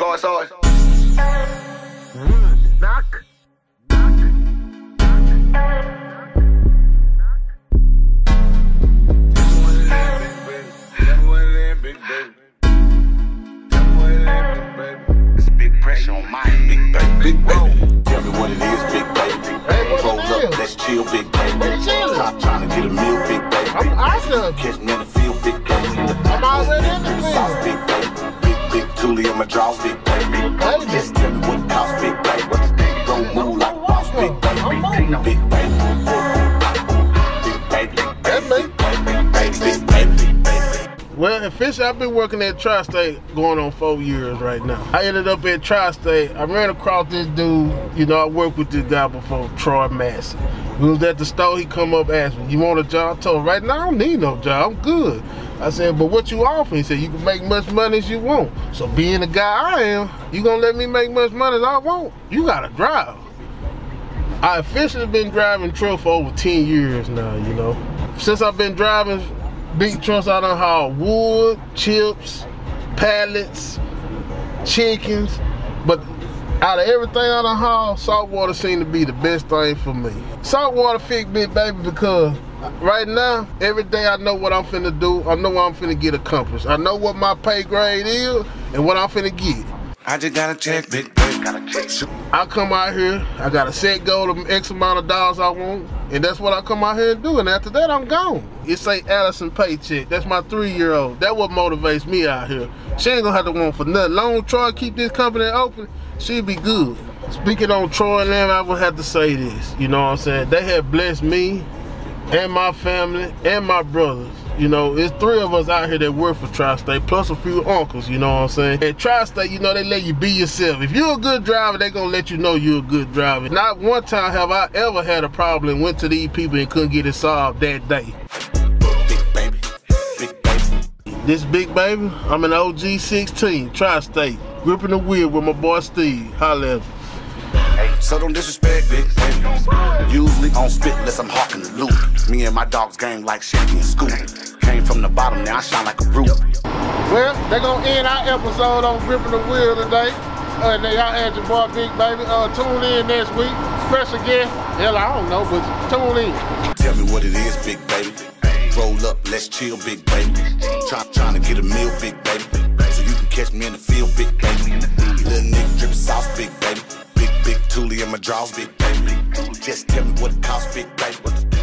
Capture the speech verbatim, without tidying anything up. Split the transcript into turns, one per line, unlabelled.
soy, soy.
Mm, knock.
Pressure on my big baby, big baby. Tell me what it is, big baby.
Hey, what
Roll
it
up,
is?
let's chill, big baby.
We chilling.
Try, trying to get a meal, big baby.
I'm awesome.
Catch me in the field, big baby.
I'm already in the
Sauce,
field.
big baby. Big, big Toolie on my jaws, big baby.
Baby.
Just tell me what it costs, big baby. Don't move like a boss, big baby.
I'm moving.
Big baby. Big baby.
That's me.
Big baby, big baby.
Well, officially, I've been working at Tri-State going on four years right now. I ended up at Tri-State. I ran across this dude. You know, I worked with this guy before, Troy Massey. We was at the store. He come up, asked me, "You want a job?" I told him, "Right now, I don't need no job. I'm good." I said, "But what you offer?" He said, "You can make much money as you want." So being the guy I am, you gonna let me make much money as I want? You gotta drive. I officially been driving truck for over ten years now, you know. Since I've been driving big trucks, I done haul wood, chips, pallets, chickens. But out of everything I done haul, saltwater seemed to be the best thing for me. Saltwater fit big baby because right now, every day I know what I'm finna do. I know what I'm finna get accomplished. I know what my pay grade is and what I'm finna get.
I just gotta check, big baby.
I come out here, I got a set goal of X amount of dollars I want, and that's what I come out here and do, and after that, I'm gone. It's a Allison paycheck. That's my three-year-old. That's what motivates me out here. She ain't gonna have to want for nothing. Long Troy keep this company open, she'll be good. Speaking on Troy and them, I would have to say this, you know what I'm saying? They have blessed me and my family and my brothers. You know, it's three of us out here that work for Tri-State, plus a few uncles, you know what I'm saying? At Tri-State, you know, they let you be yourself. If you're a good driver, they gonna let you know you're a good driver. Not one time have I ever had a problem and went to these people and couldn't get it solved that day.
Big baby, big baby.
This big baby, I'm an O G sixteen, Tri-State, gripping the wheel with my boy Steve. Holla at me.
So don't disrespect, big baby. Usually on spit unless I'm hawking the loot. Me and my dogs gang like Shaggy and Scoop. Came from the bottom, now I shine like a ruby.
Well, they gonna end our episode on Gripping the Wheel today. Uh, and y'all had your boy Big Baby. Uh, tune in next week. Special guest. Hell, I don't know, but tune in.
Tell me what it is, big baby. Roll up, let's chill, big baby. Try, trying to get a meal, big baby. So you can catch me in the field, big baby. Little nigga drippin' sauce, big baby. Big, big Toolie in my jaws, big baby. Just tell me what it costs, big baby.